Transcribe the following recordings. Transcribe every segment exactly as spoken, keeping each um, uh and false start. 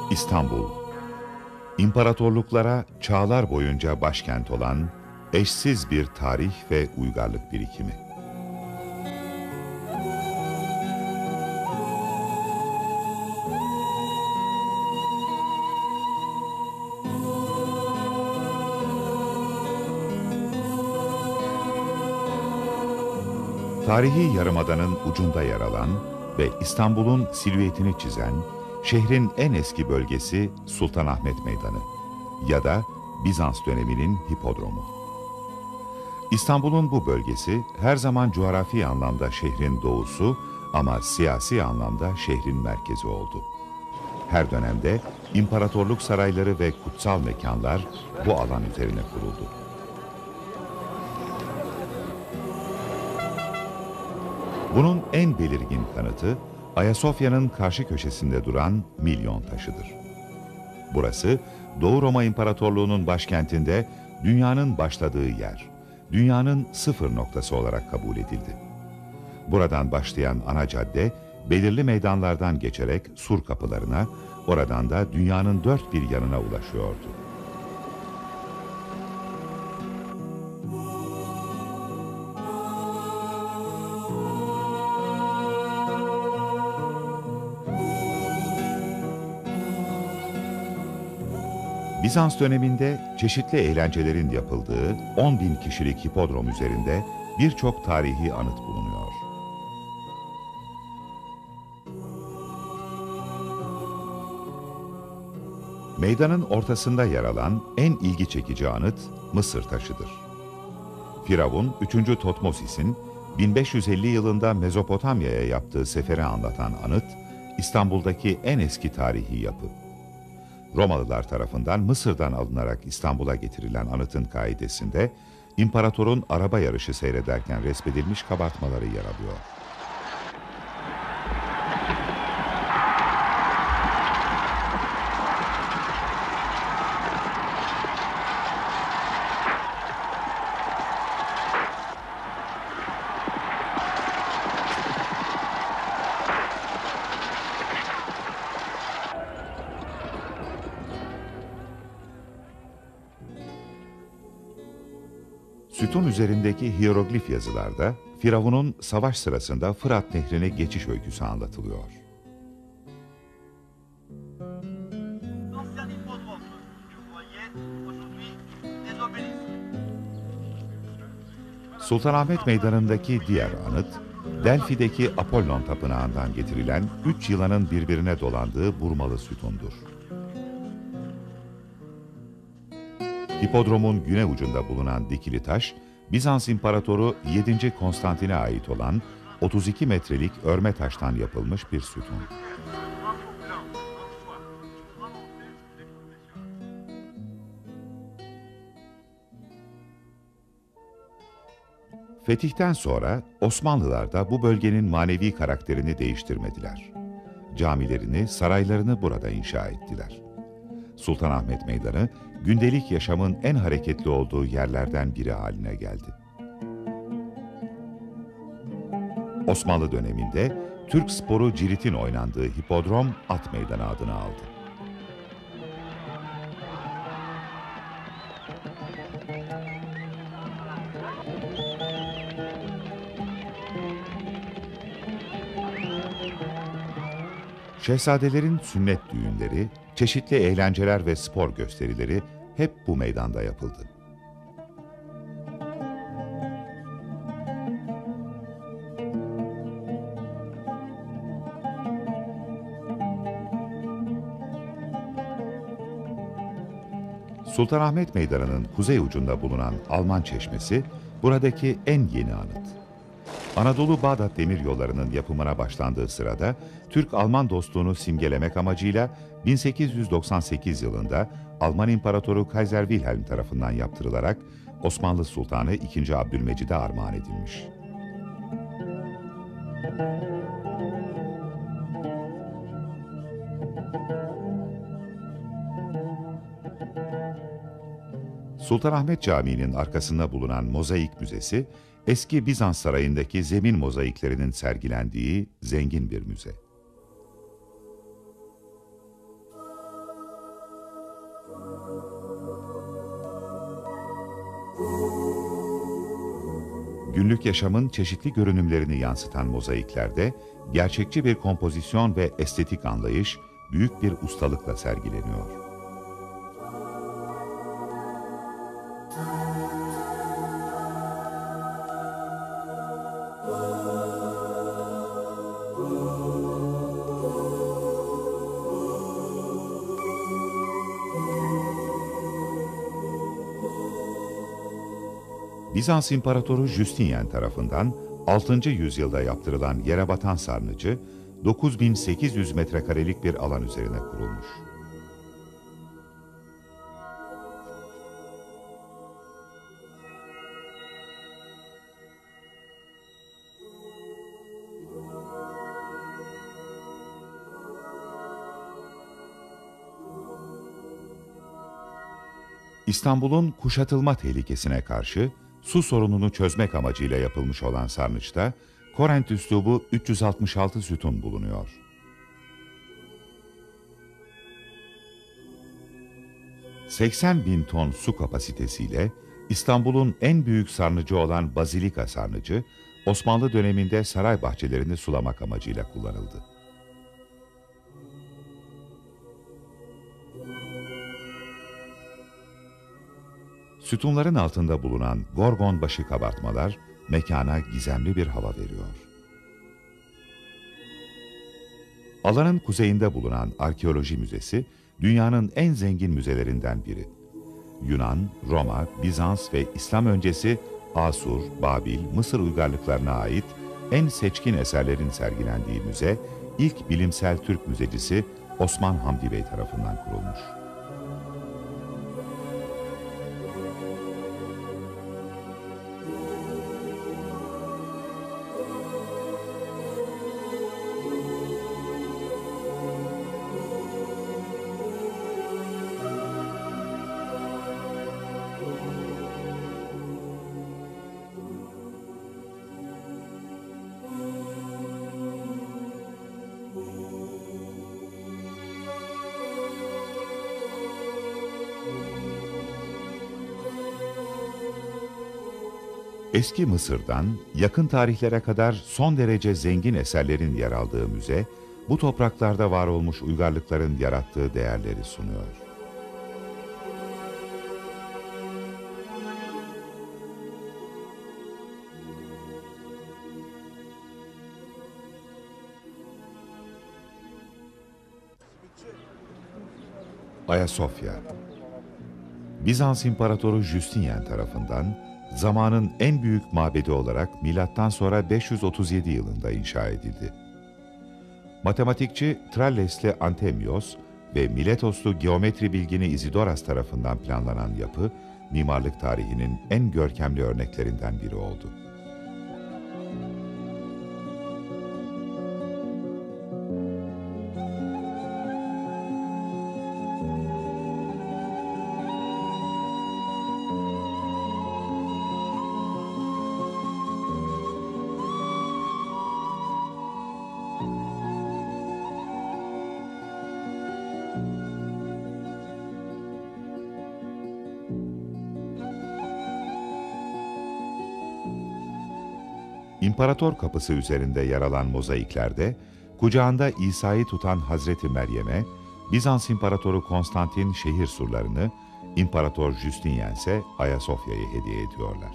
İstanbul, imparatorluklara çağlar boyunca başkent olan eşsiz bir tarih ve uygarlık birikimi. Tarihi yarımadanın ucunda yer alan ve İstanbul'un silüetini çizen şehrin en eski bölgesi Sultanahmet Meydanı ya da Bizans döneminin hipodromu. İstanbul'un bu bölgesi her zaman coğrafi anlamda şehrin doğusu ama siyasi anlamda şehrin merkezi oldu. Her dönemde imparatorluk sarayları ve kutsal mekanlar bu alan üzerine kuruldu. Bunun en belirgin kanıtı Ayasofya'nın karşı köşesinde duran Milyon Taşı'dır. Burası Doğu Roma İmparatorluğu'nun başkentinde dünyanın başladığı yer, dünyanın sıfır noktası olarak kabul edildi. Buradan başlayan ana cadde belirli meydanlardan geçerek sur kapılarına, oradan da dünyanın dört bir yanına ulaşıyordu. Bizans döneminde çeşitli eğlencelerin yapıldığı on bin kişilik hipodrom üzerinde birçok tarihi anıt bulunuyor. Meydanın ortasında yer alan en ilgi çekici anıt Mısır taşıdır. Firavun üçüncü Tutmosis'in bin beş yüz elli yılında Mezopotamya'ya yaptığı seferi anlatan anıt, İstanbul'daki en eski tarihi yapı. Romalılar tarafından Mısır'dan alınarak İstanbul'a getirilen anıtın kaidesinde imparatorun araba yarışı seyrederken resmedilmiş kabartmaları yer alıyor. Sütun üzerindeki hiyeroglif yazılarda Firavun'un savaş sırasında Fırat Nehri'ne geçiş öyküsü anlatılıyor. Sultanahmet Meydanı'ndaki diğer anıt, Delfi'deki Apollon Tapınağı'ndan getirilen üç yılanın birbirine dolandığı burmalı sütundur. Hipodromun güney ucunda bulunan dikili taş, Bizans İmparatoru yedinci Konstantin'e ait olan otuz iki metrelik örme taştan yapılmış bir sütun. Fetihten sonra Osmanlılar da bu bölgenin manevi karakterini değiştirmediler. Camilerini, saraylarını burada inşa ettiler. Sultanahmet Meydanı, gündelik yaşamın en hareketli olduğu yerlerden biri haline geldi. Osmanlı döneminde Türk sporu Cirit'in oynandığı hipodrom At Meydanı adını aldı. Şehzadelerin sünnet düğünleri, çeşitli eğlenceler ve spor gösterileri hep bu meydanda yapıldı. Sultanahmet Meydanı'nın kuzey ucunda bulunan Alman Çeşmesi, buradaki en yeni anıt. Anadolu-Bağdat demiryollarının yapımına başlandığı sırada Türk-Alman dostluğunu simgelemek amacıyla bin sekiz yüz doksan sekiz yılında Alman İmparatoru Kaiser Wilhelm tarafından yaptırılarak Osmanlı Sultanı ikinci. Abdülmecid'e armağan edilmiş. Sultanahmet Camii'nin arkasında bulunan Mozaik Müzesi, eski Bizans sarayındaki zemin mozaiklerinin sergilendiği zengin bir müze. Günlük yaşamın çeşitli görünümlerini yansıtan mozaiklerde gerçekçi bir kompozisyon ve estetik anlayış büyük bir ustalıkla sergileniyor. Bizans İmparatoru Justinian tarafından altıncı yüzyılda yaptırılan yere batan sarnıcı, dokuz bin sekiz yüz metrekarelik bir alan üzerine kurulmuş. İstanbul'un kuşatılma tehlikesine karşı su sorununu çözmek amacıyla yapılmış olan sarnıçta Korent üslubu üç yüz altmış altı sütun bulunuyor. seksen bin ton su kapasitesiyle İstanbul'un en büyük sarnıcı olan Bazilika Sarnıcı, Osmanlı döneminde saray bahçelerini sulamak amacıyla kullanıldı. Sütunların altında bulunan gorgon başı kabartmalar mekana gizemli bir hava veriyor. Alanın kuzeyinde bulunan Arkeoloji Müzesi, dünyanın en zengin müzelerinden biri. Yunan, Roma, Bizans ve İslam öncesi Asur, Babil, Mısır uygarlıklarına ait en seçkin eserlerin sergilendiği müze, ilk bilimsel Türk müzecisi Osman Hamdi Bey tarafından kurulmuş. Eski Mısır'dan yakın tarihlere kadar son derece zengin eserlerin yer aldığı müze, bu topraklarda var olmuş uygarlıkların yarattığı değerleri sunuyor. Ayasofya, Bizans İmparatoru Justinian tarafından zamanın en büyük mabedi olarak milattan sonra beş yüz otuz yedi yılında inşa edildi. Matematikçi Tralles'li Antemios ve Miletoslu geometri bilgini Izidoras tarafından planlanan yapı, mimarlık tarihinin en görkemli örneklerinden biri oldu. İmparator Kapısı üzerinde yer alan mozaiklerde, kucağında İsa'yı tutan Hazreti Meryem'e, Bizans İmparatoru Konstantin şehir surlarını, İmparator Justinian ise Ayasofya'yı hediye ediyorlar.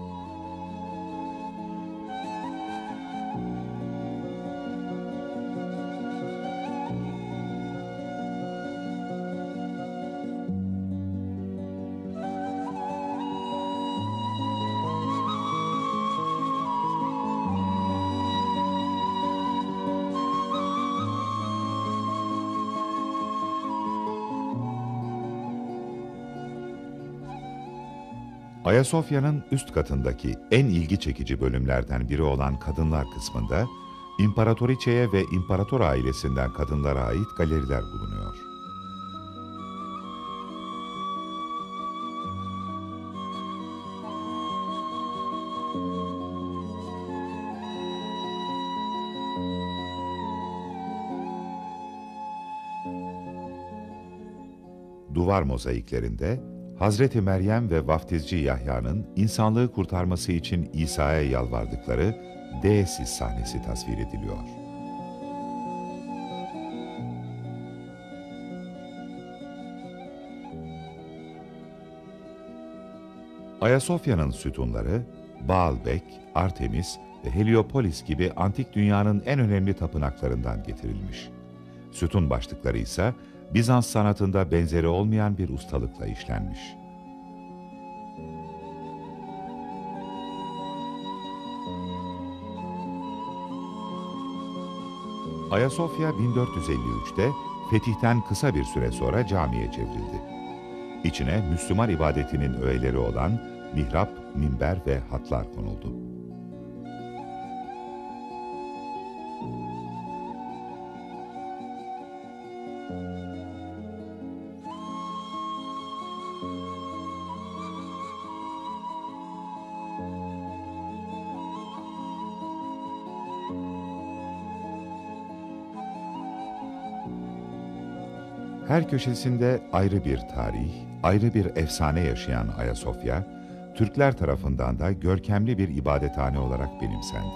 Ayasofya'nın üst katındaki en ilgi çekici bölümlerden biri olan kadınlar kısmında, İmparatoriçe'ye ve İmparator ailesinden kadınlara ait galeriler bulunuyor. Duvar mozaiklerinde Hazreti Meryem ve vaftizci Yahya'nın insanlığı kurtarması için İsa'ya yalvardıkları Deesis sahnesi tasvir ediliyor. Ayasofya'nın sütunları, Baalbek, Artemis ve Heliopolis gibi antik dünyanın en önemli tapınaklarından getirilmiş. Sütun başlıkları ise Bizans sanatında benzeri olmayan bir ustalıkla işlenmiş. Ayasofya bin dört yüz elli üçte fetihten kısa bir süre sonra camiye çevrildi. İçine Müslüman ibadetinin öğeleri olan mihrap, minber ve hatlar konuldu. Her köşesinde ayrı bir tarih, ayrı bir efsane yaşayan Ayasofya, Türkler tarafından da görkemli bir ibadethane olarak benimsendi.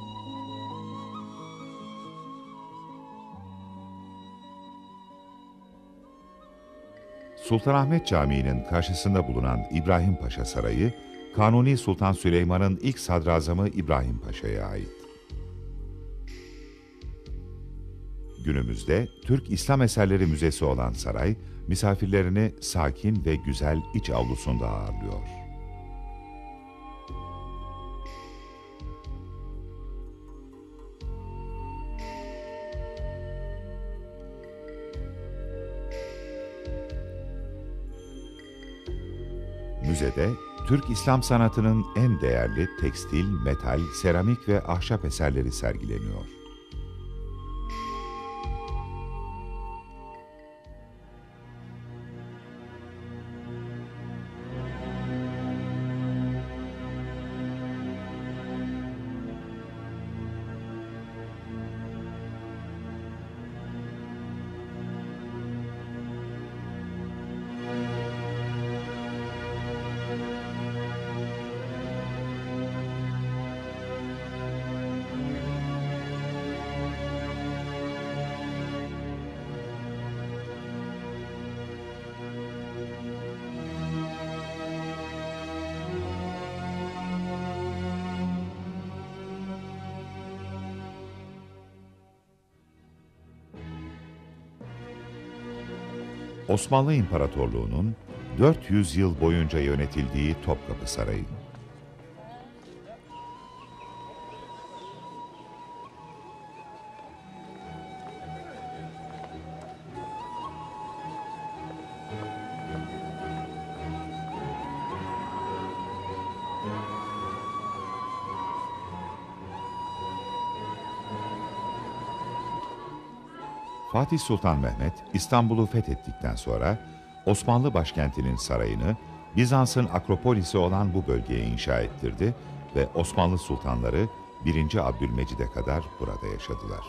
Sultanahmet Camii'nin karşısında bulunan İbrahim Paşa Sarayı, Kanuni Sultan Süleyman'ın ilk sadrazamı İbrahim Paşa'ya ait. Günümüzde Türk İslam Eserleri Müzesi olan saray, misafirlerini sakin ve güzel iç avlusunda ağırlıyor. Müzede, Türk İslam sanatının en değerli tekstil, metal, seramik ve ahşap eserleri sergileniyor. Osmanlı İmparatorluğu'nun dört yüz yıl boyunca yönetildiği Topkapı Sarayı. Fatih Sultan Mehmet, İstanbul'u fethettikten sonra Osmanlı başkentinin sarayını Bizans'ın Akropolis'i olan bu bölgeye inşa ettirdi ve Osmanlı sultanları birinci. Abdülmecid'e kadar burada yaşadılar.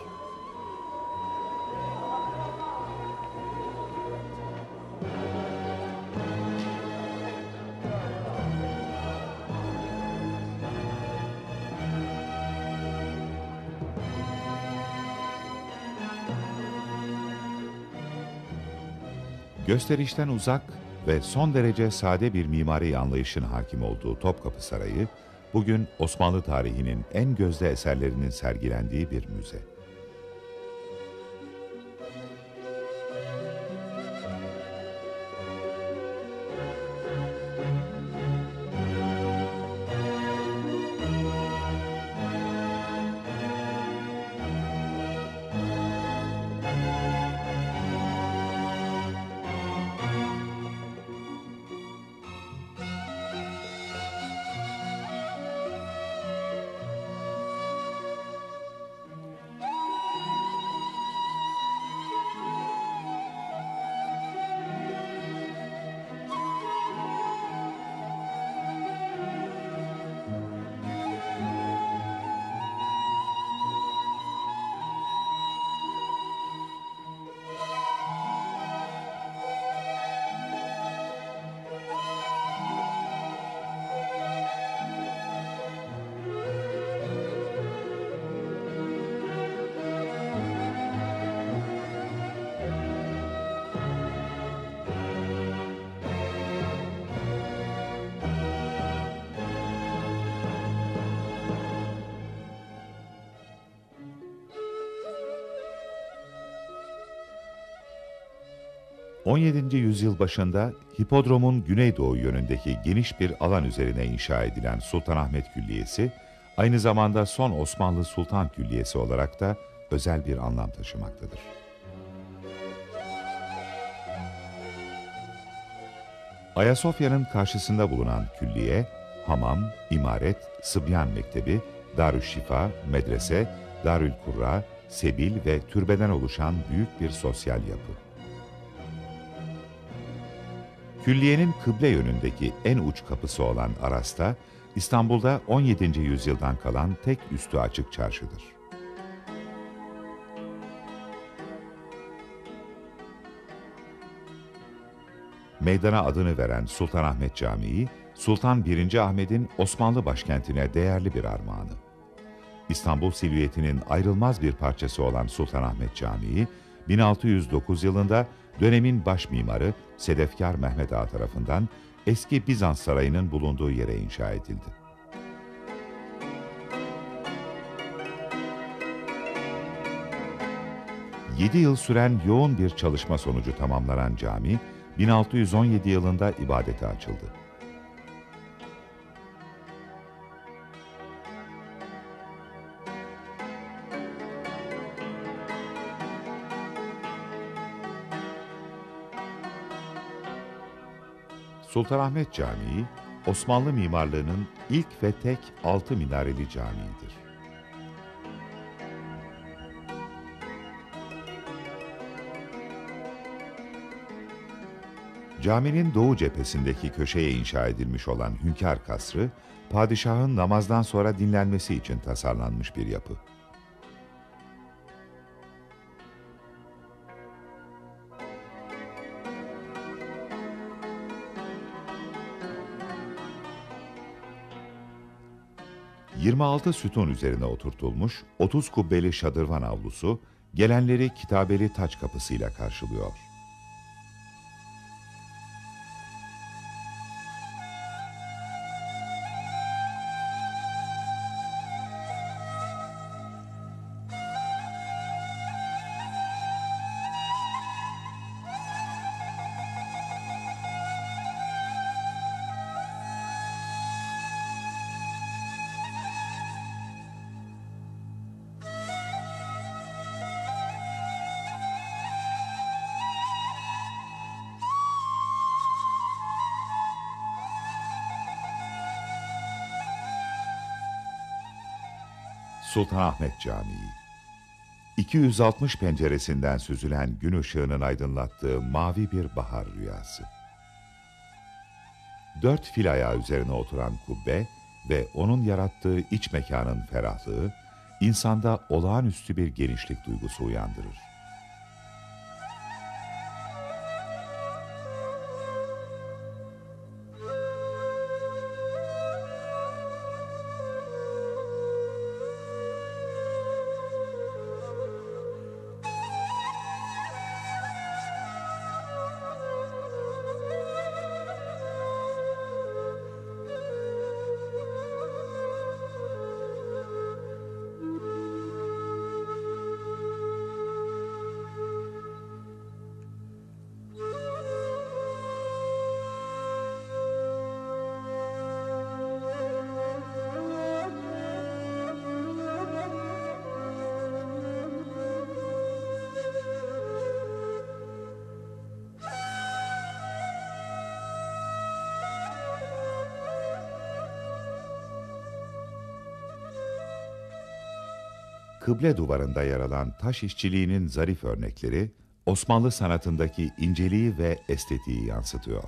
Gösterişten uzak ve son derece sade bir mimari anlayışın hakim olduğu Topkapı Sarayı, bugün Osmanlı tarihinin en gözde eserlerinin sergilendiği bir müze. on yedinci yüzyıl başında hipodromun güneydoğu yönündeki geniş bir alan üzerine inşa edilen Sultanahmet Külliyesi, aynı zamanda son Osmanlı Sultan Külliyesi olarak da özel bir anlam taşımaktadır. Ayasofya'nın karşısında bulunan külliye, hamam, imaret, Sıbyan Mektebi, Darüşşifa, medrese, Darülkurra, sebil ve türbeden oluşan büyük bir sosyal yapı. Külliyenin kıble yönündeki en uç kapısı olan Aras'ta, İstanbul'da on yedinci yüzyıldan kalan tek üstü açık çarşıdır. Meydana adını veren Sultanahmet Camii, Sultan birinci. Ahmet'in Osmanlı başkentine değerli bir armağanı. İstanbul silüetinin ayrılmaz bir parçası olan Sultanahmet Camii, bin altı yüz dokuz yılında dönemin baş mimarı Sedefkar Mehmet Ağa tarafından eski Bizans sarayının bulunduğu yere inşa edildi. Yedi yıl süren yoğun bir çalışma sonucu tamamlanan cami, bin altı yüz on yedi yılında ibadete açıldı. Sultanahmet Camii, Osmanlı mimarlığının ilk ve tek altı minareli camiidir. Caminin doğu cephesindeki köşeye inşa edilmiş olan Hünkâr Kasrı, padişahın namazdan sonra dinlenmesi için tasarlanmış bir yapı. yirmi altı sütun üzerine oturtulmuş otuz kubbeli şadırvan avlusu, gelenleri kitabeli taç kapısıyla karşılıyor. Sultanahmet Camii, iki yüz altmış penceresinden süzülen gün ışığının aydınlattığı mavi bir bahar rüyası. Dört fil ayağı üzerine oturan kubbe ve onun yarattığı iç mekanın ferahlığı, insanda olağanüstü bir genişlik duygusu uyandırır. Kıble duvarında yer alan taş işçiliğinin zarif örnekleri, Osmanlı sanatındaki inceliği ve estetiği yansıtıyor.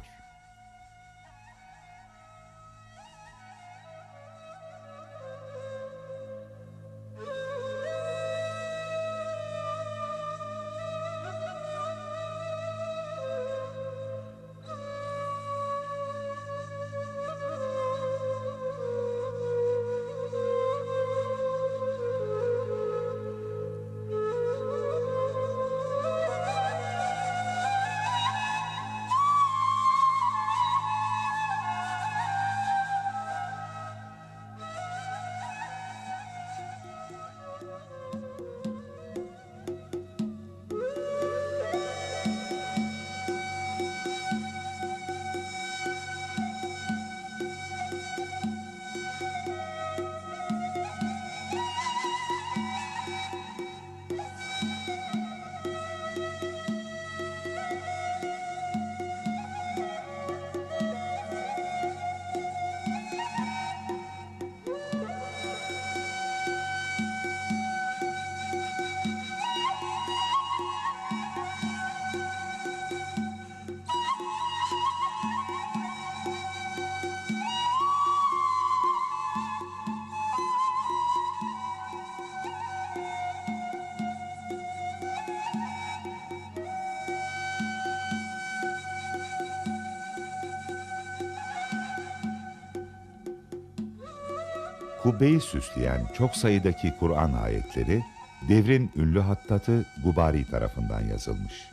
Kubbeyi süsleyen çok sayıdaki Kur'an ayetleri, devrin ünlü hattatı Gubari tarafından yazılmış.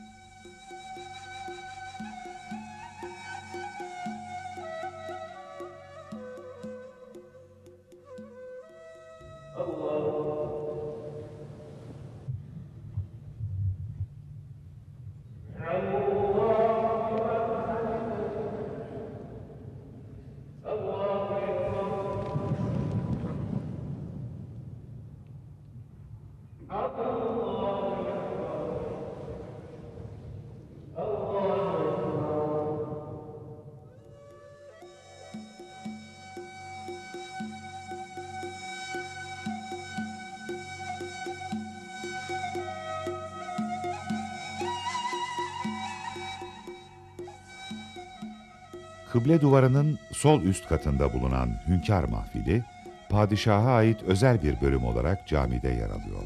Kıble duvarının sol üst katında bulunan Hünkâr Mahfili, padişaha ait özel bir bölüm olarak camide yer alıyor.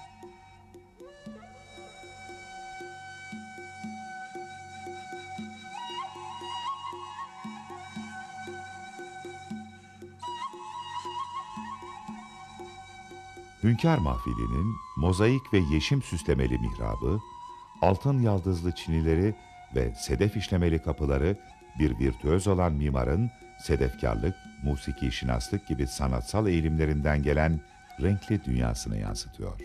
Hünkâr Mahfili'nin mozaik ve yeşim süslemeli mihrabı, altın yaldızlı çinileri ve sedef işlemeli kapıları, bir virtüöz olan mimarın sedefkarlık, musiki şinaslık gibi sanatsal eğilimlerinden gelen renkli dünyasını yansıtıyor.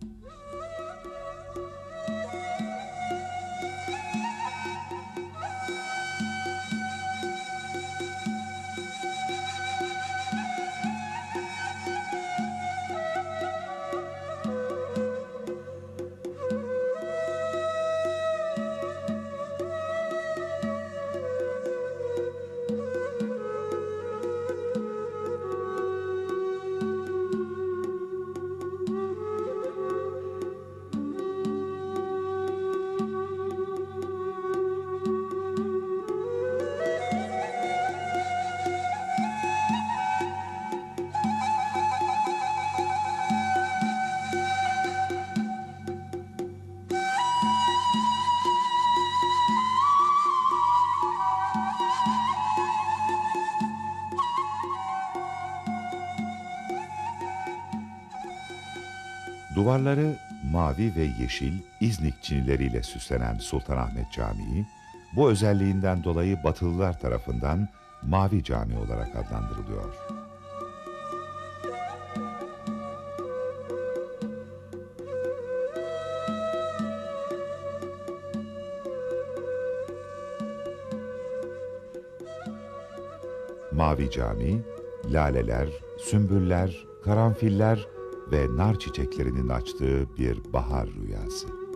Duvarları mavi ve yeşil İznik çinileriyle süslenen Sultanahmet Camii, bu özelliğinden dolayı Batılılar tarafından Mavi Cami olarak adlandırılıyor. Mavi Cami, laleler, sümbüller, karanfiller ve nar çiçeklerinin açtığı bir bahar rüyası.